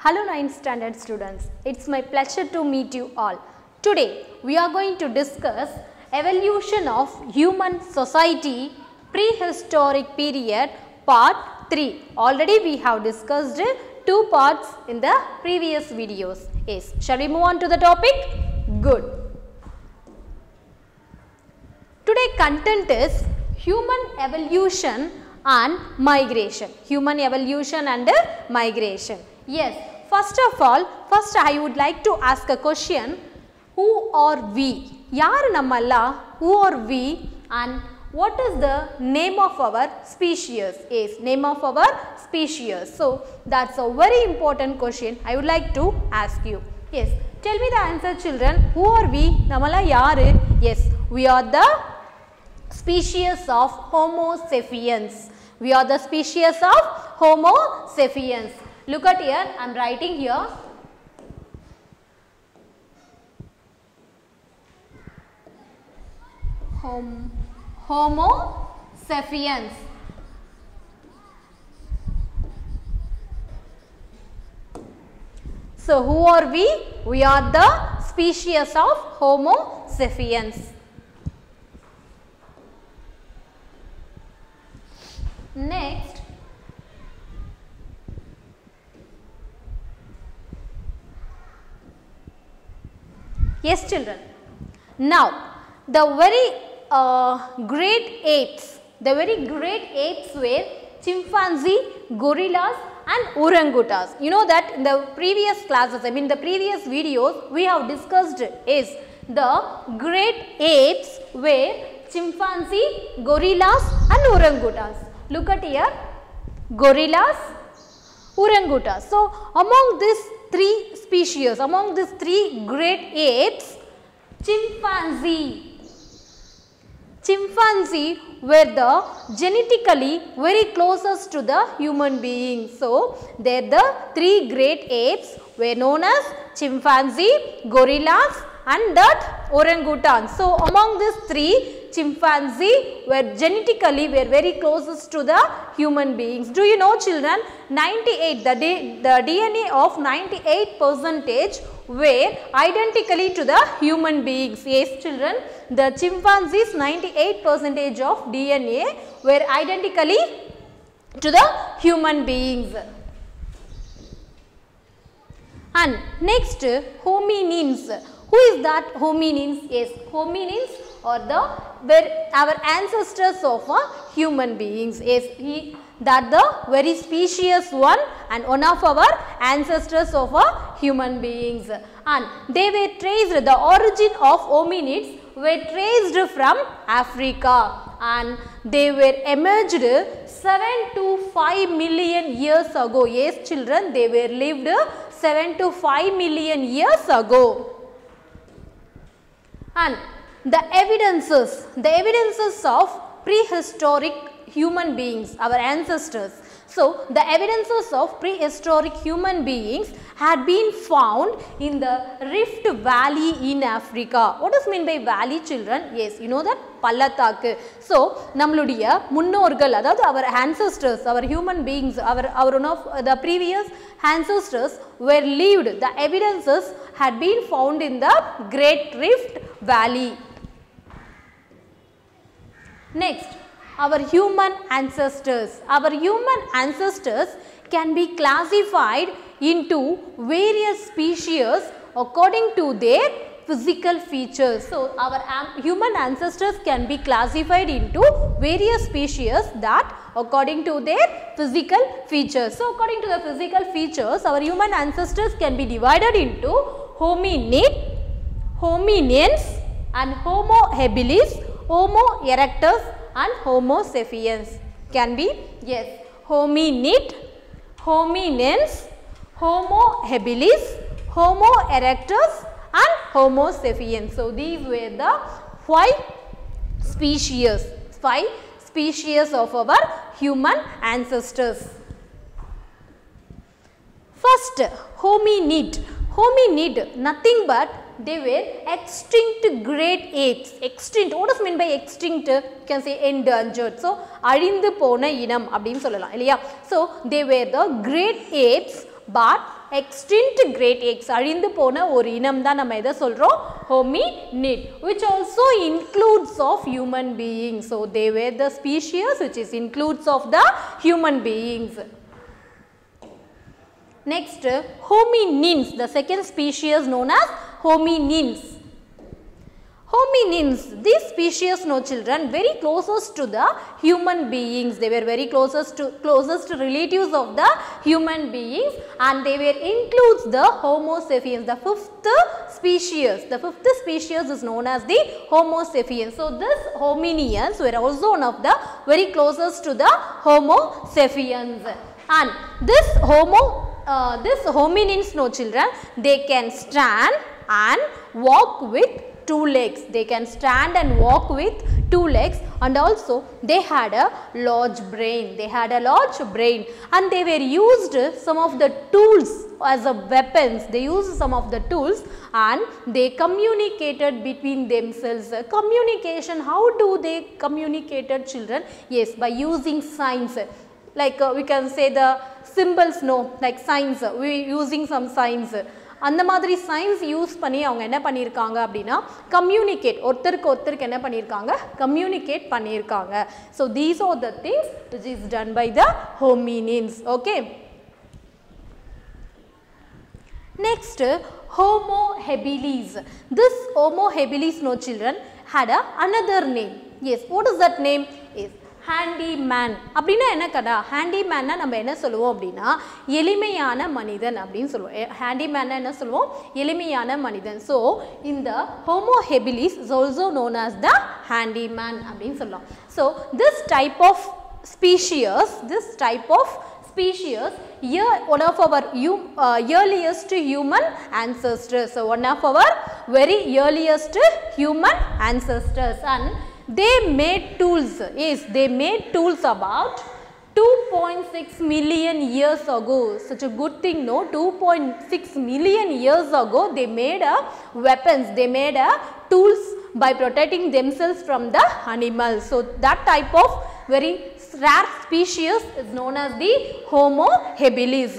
Hello 9th standard students, it's my pleasure to meet you all. Today we are going to discuss evolution of human society prehistoric period part 3. Already we have discussed 2 parts in the previous videos. Yes, shall we move on to the topic? Good. Today content is human evolution and migration. Human evolution and migration. Yes, first of all, I would like to ask a question. Who are we? Yaar nammalla? Who are we? And what is the name of our species? Yes, name of our species. So, that's a very important question I would like to ask you. Yes, tell me the answer children. Who are we? Nammalla yaru? Yes, we are the species of Homo sapiens. We are the species of Homo sapiens. Look at here, I am writing here. Homo sapiens. So, who are we? We are the species of Homo sapiens. Next, yes children, now the very great apes were chimpanzee, gorillas and orangutans. You know that in the previous classes, the previous videos we have discussed is the great apes were chimpanzee, gorillas and orangutans. Look at here, gorillas, orangutans. So, among these 3 species, among these 3 great apes, chimpanzee were the genetically very closest to the human being. So, they are the 3 great apes were known as chimpanzee, gorillas and that orangutan. So, among these 3, chimpanzee were genetically very closest to the human beings. Do you know children, 98, the DNA of 98% were identically to the human beings. Yes children, the chimpanzees 98% of DNA were identically to the human beings. And next, hominins. Who is that hominins? Yes, hominins are our ancestors of human beings. Yes, that the very species one and one of our ancestors of human beings. And they were traced, the origin of hominids were traced from Africa and they were emerged 7 to 5 million years ago. Yes children, they were lived 7 to 5 million years ago. And the evidences of prehistoric human beings, our ancestors. So, the evidences of prehistoric human beings had been found in the Rift Valley in Africa. What does mean by valley children? Yes, you know that Pallathak. So, namludiya munnorgal, our ancestors, our human beings, our one of the previous ancestors were lived. The evidences had been found in the Great Rift Valley. Next, our human ancestors. Our human ancestors can be classified into various species according to their physical features. So, our human ancestors can be classified into various species that according to their physical features. So, according to the physical features, our human ancestors can be divided into hominid, hominins and Homo habilis, Homo erectus and Homo sapiens. Can be, yes, hominid, hominins, Homo habilis, Homo erectus and Homo sapiens. So, these were the 5 species of our human ancestors. First, hominid. Hominid, nothing but they were extinct great apes. Extinct, what does mean by extinct? You can say endangered. So, அழிந்து போன இனம் அப்படினு சொல்லலாம் இல்லையா. So, they were the great apes but extinct great apes அழிந்து போன ஒரு இனம் தான் நம்ம எதை சொல்றோம் hominid, which also includes of human beings. So they were the species which is includes of the human beings. Next, hominins, the second species known as hominins. Hominins, these species, no children, very closest to the human beings. They were very closest relatives of the human beings, and they were includes the Homo sapiens, the fifth species. The fifth species is known as the Homo sapiens. So this hominians were also one of the very closest to the Homo sapiens, and this hominins, no children, they can stand and walk with two legs. They can stand and walk with two legs, and also they had a large brain. They had a large brain, and they were used some of the tools as a weapons. They used some of the tools, and they communicated between themselves. Communication, how do they communicated, children? Yes, by using signs. Like we can say the symbols, no, like signs. We using some signs. அந்த மாதிரி science use பண்ணி அவங்க என்ன பண்ணியிருக்காங்க அப்படின்னா communicate, ஒருத்தருக்கு ஒருத்தருக்கு என்ன பண்ணியிருக்காங்க கம்யூனிகேட் பண்ணியிருக்காங்க. So these are the things which is done by the hominins. Okay, next Homo habilis. This Homo habilis, no children, had another name. Yes, what is that name? Is handyman. அப்படின்னா என்ன கதா? ஹேண்டிமேன்னா நம்ம என்ன சொல்லுவோம் அப்படின்னா எளிமையான மனிதன் அப்படின்னு சொல்லுவோம். ஹேண்டிமேன்னா என்ன சொல்லுவோம்? எளிமையான மனிதன். ஸோ இந்த Homo habilis is also known as the handyman அப்படின்னு சொல்லலாம். So this type of species, one of our earliest human ancestors. So one of our very earliest human ancestors, and they made tools. Yes, they made tools about 2.6 million years ago. Such a good thing, no? 2.6 million years ago they made weapons, they made tools by protecting themselves from the animals. So that type of very rare species is known as the Homo habilis.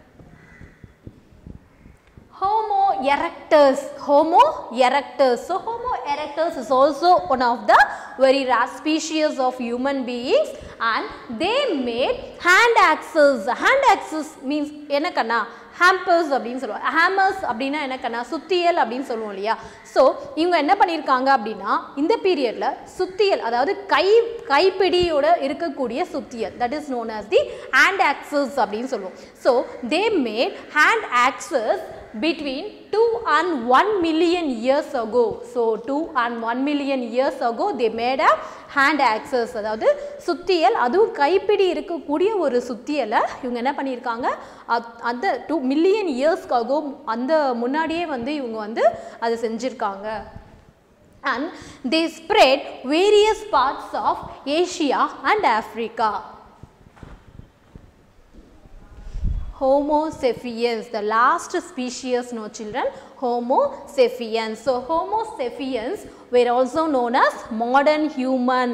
Homo erectus. So Homo erectus is also one of the very rare species of human beings, and they made hand axes. Hand axes means என்ன கண்ணா? hampers அப்படின்னு சொல்லுவாங்க. hammers அப்படின்னா என்ன கண்ணா? சுத்தியல் அப்படின்னு சொல்லுவோம் இல்லையா? So இவங்க என்ன பண்ணியிருக்காங்க அப்படின்னா இந்த பீரியட்ல சுத்தியல், அதாவது கைப்பிடியோட இருக்கக்கூடிய சுத்தியல், that is known as the hand axes அப்படின்னு சொல்லுவோம். So they made hand axes between 2 and 1 million years ago. So 2 and 1 million years ago they made a hand axes. அதாவது சுத்தியல், அதுவும் கைப்பிடி இருக்கக்கூடிய ஒரு சுத்தியலை இவங்க என்ன பண்ணியிருக்காங்க அந்த 2 million yearsக்கு ago அந்த முன்னாடியே வந்து இவங்க வந்து அதை செஞ்சிருக்காங்க. And they spread various parts of Asia and Africa. Homo sapiens, the last species, no children, Homo sapiens. So Homo sapiens were also known as modern human.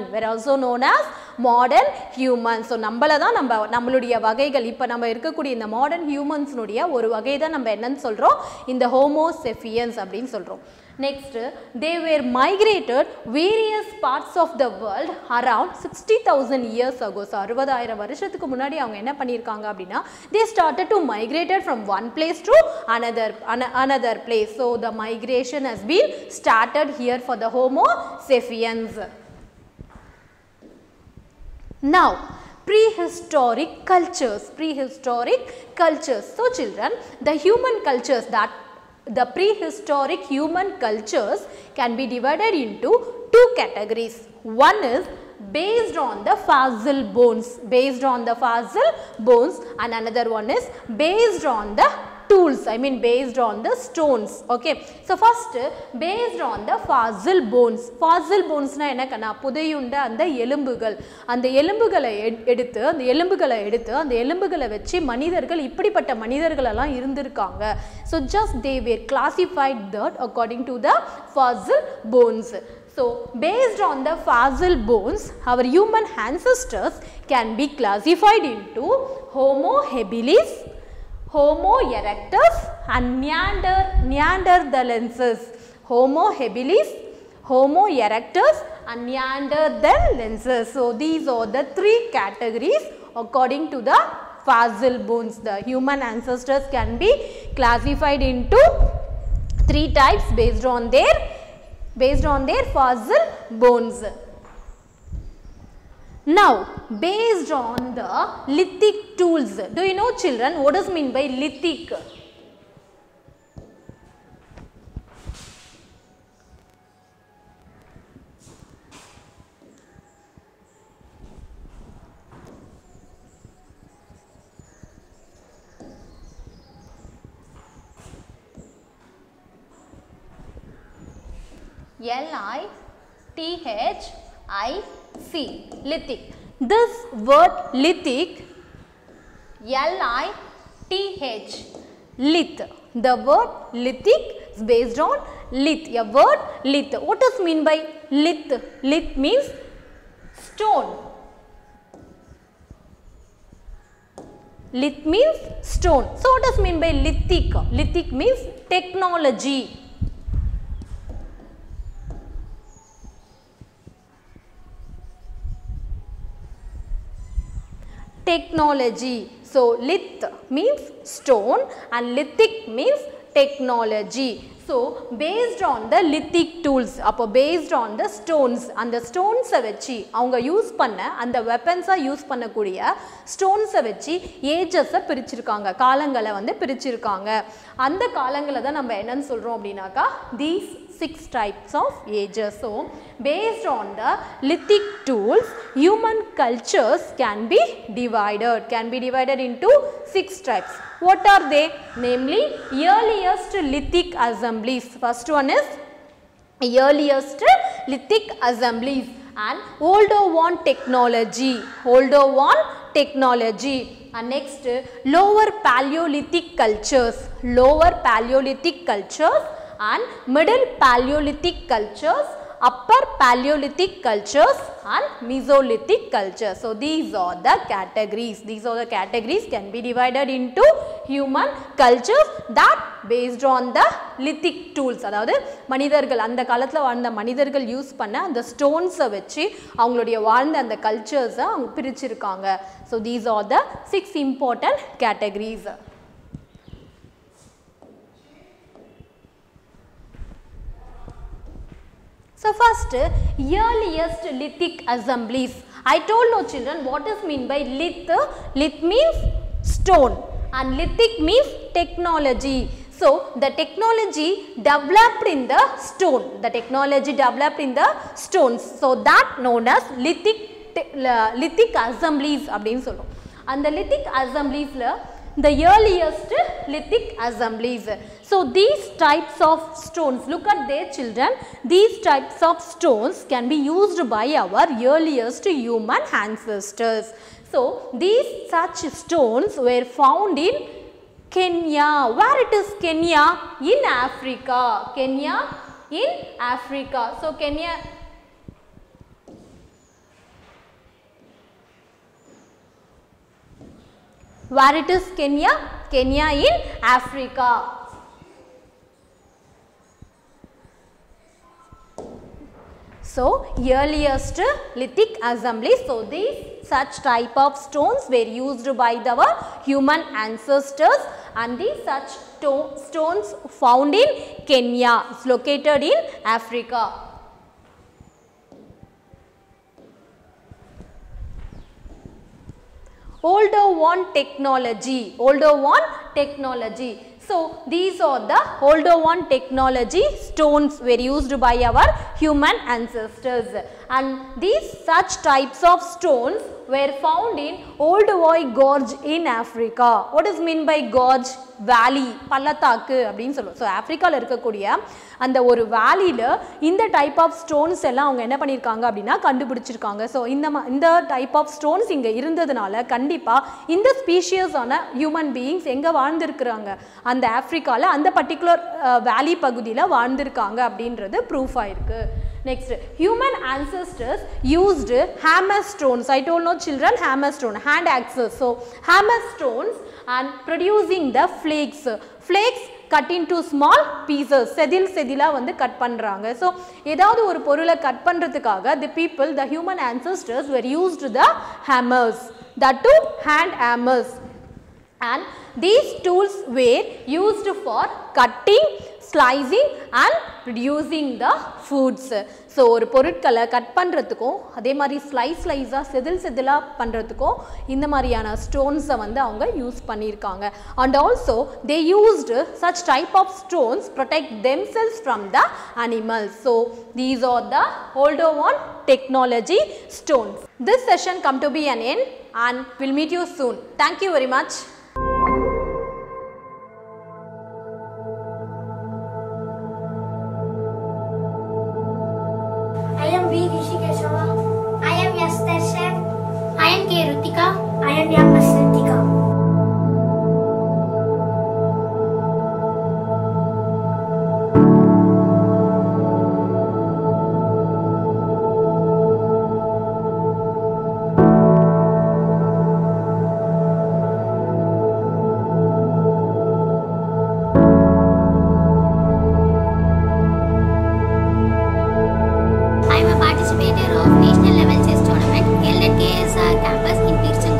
So நம்மள தான் நம்மளுடைய வகைகள், இப்போ நம்ம இருக்கக்கூடிய இந்த மாடர்ன் ஹியூமன்ஸ்னுடைய ஒரு வகை தான் நம்ம என்னன்னு சொல்றோம், இந்த Homo sapiens அப்படின்னு சொல்றோம். Next, they were migrated various parts of the world around 60,000 years ago. So 60,000 வருஷத்துக்கு முன்னாடி அவங்க என்ன பண்ணியிருக்காங்க அப்படின்னா they started to migrated from one place to another place. So the migration has been started here for the Homo sapiens. Now, prehistoric cultures. So children, the human cultures, that the prehistoric human cultures can be divided into two categories. One is based on the fossil bones, and another one is based on the tools, based on the stones. Okay, so first based on the fossil bones. Fossil bones na enna kana? புதையுண்ட அந்த எலும்புகள், அந்த எலும்புகளை எடுத்து அந்த எலும்புகளை வச்சு மனிதர்கள், இப்படிப்பட்ட மனிதர்கள் எல்லாம் இருந்திருக்காங்க. So just they were classified that according to the fossil bones. So based on the fossil bones, our human ancestors can be classified into Homo habilis, Homo erectus and Neanderthalensis. Homo habilis, Homo erectus and Neanderthalensis. So these are the three categories according to the fossil bones. The human ancestors can be classified into three types based on their fossil bones. Now, based on the lithic tools, do you know children what does mean by lithic? L-I-T-H-I-C, lithic. This word lithic, L-I-T-H, lith. The word lithic is based on lith, a word lith. What does mean by lith? Lith means stone. Lith means stone. So what does mean by lithic? Lithic means technology. Technology. So lith means stone and lithic means technology. So based on the lithic tools, appo based on the stones, and the stones vechi avanga use panna and the weapons use பண்ணக்கூடிய stones vechi ages பிரிச்சிருக்காங்க, காலங்களை வந்து பிரிச்சிருக்காங்க. அந்த காலங்களை தான் நம்ம என்னன்னு சொல்றோம் அப்படினாக்கா these 6 types of ages. So based on the lithic tools, human cultures can be divided into 6 types. What are they? Namely, earliest lithic assemblies. First one is earliest lithic assemblies and Oldowan technology. And next, lower Paleolithic cultures and middle Paleolithic cultures, upper Paleolithic cultures and Mesolithic cultures. So these are the categories. Can be divided into human cultures that based on the lithic tools. அதாவது மனிதர்கள் அந்த காலத்துல வாழ்ந்த மனிதர்கள் use பண்ண அந்த ஸ்டோன்ஸை வச்சு அவங்களுடைய வாழ்ந்த அந்த கல்ச்சர்ஸை அவங்க பிரிச்சிருக்காங்க. So these are the 6 important categories. So first, earliest lithic assemblies. I told no children what is mean by lith. Lith means stone and lithic means technology. So the technology developed in the stone. So that known as lithic assemblies அப்படினு சொல்றோம். And the lithic assemblies the earliest lithic assemblies. So these types of stones, look at their children, these types of stones can be used by our earliest human ancestors. So these such stones were found in Kenya. Where it is Kenya? In Africa. So Kenya. Where it is Kenya? Kenya in Africa. So earliest lithic assembly. So these such type of stones were used by our human ancestors, and these such stones found in Kenya. It's located in Africa. Oldowan technology. So these are the Oldowan technology stones were used by our human ancestors, and these such types of stones were found in Olduvai Gorge in Africa. What is mean by gorge? Valley, பள்ளத்தாக்கு அப்படினு சொல்லுவோம். So ஆஃப்ரிக்காவில் இருக்கக்கூடிய அந்த ஒரு வேலியில் இந்த type of stones எல்லாம் அவங்க என்ன பண்ணியிருக்காங்க அப்படின்னா கண்டுபிடிச்சிருக்காங்க. ஸோ இந்த டைப் ஆஃப் ஸ்டோன்ஸ் இங்கே இருந்ததுனால கண்டிப்பாக இந்த ஸ்பீஷியஸான ஹியூமன் பீயிங்ஸ் எங்கே வாழ்ந்துருக்குறாங்க, அந்த ஆஃப்ரிக்காவில் அந்த பர்டிகுலர் வேலி பகுதியில் வாழ்ந்திருக்காங்க அப்படின்றது ப்ரூஃப் ஆயிருக்கு. Next, human ancestors used hammer stones. I told no children, hammer stone, hand axes. So, hammer stones and producing the flakes. Flakes cut into small pieces. செதிலா வந்து கட் பண்றாங்க. So, ஏதாவது ஒரு பொருளை கட் பண்றதுக்காக the people, the human ancestors were used the hammers. That too hand hammers. And these tools were used for cutting, slicing and reducing the foods. So, ஒரு பொருட்களை cut பண்றதுக்கும் அதே மாதிரி ஸ்லைஸா செதிலா பண்றதுக்கும் இந்த மாதிரியான ஸ்டோன்ஸை வந்து அவங்க யூஸ் பண்ணியிருக்காங்க. And also they used such type of stones protect themselves from the animals. So, these are the older one technology stones. This session come to be an end and we'll meet you soon. Thank you very much. I am V. Rishikeshava. I am S. Darshan. I am K. Rutika. I am M. Ritika. Participator of National Level Chess Tournament held at KSR campus in Tirchangoor.